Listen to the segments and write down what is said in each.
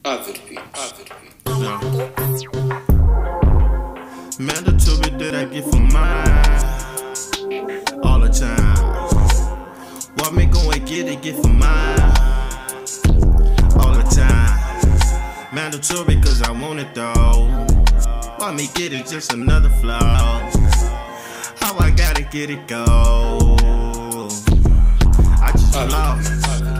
Mandatory that I get for mine all the time. Why me go and get for mine all the time? Mandatory cause I want it though. Why me get it just another flaw? How I gotta get it go? I just lost.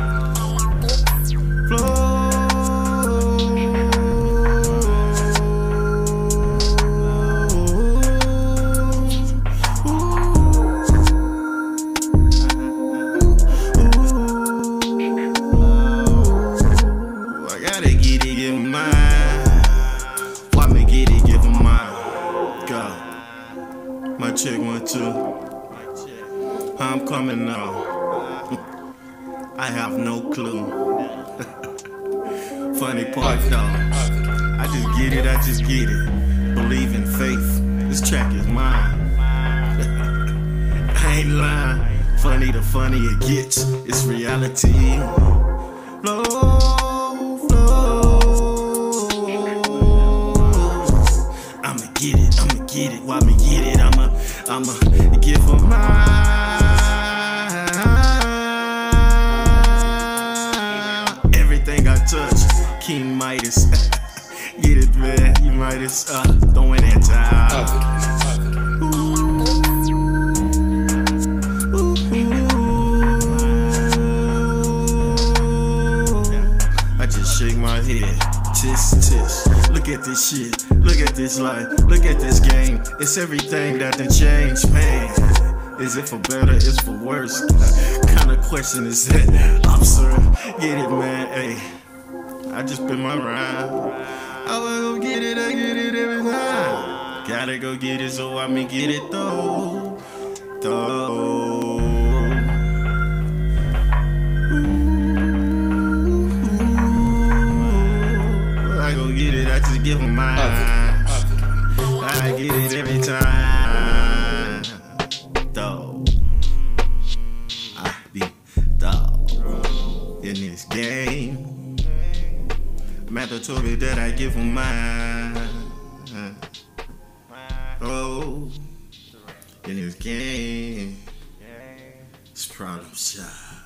My chick 1 2. I'm coming now. I have no clue. Funny part though, I just get it. Believe in faith. This track is mine. I ain't lying. Funny the funnier it gets. It's reality. Flow. I'ma get it. Why me get it? I'ma give her mine. Everything I touch, King Midas. Get it, man. You Midas. Throwing that time. I just shake my head. Tis. Look at this shit. Look at this life. Look at this game. It's everything that done changed, man. Is it for better? It's for worse. Kind of question is that? Absurd. Get it, man. Hey, I just been my rhyme. I wanna go get it. I get it every time. Gotta go get it, so I me get it though. I go get it, I just give them mine. I get it every time. Though I be dog in this game. Mandatory that I give them mine. Oh, in this game, it's Problemz.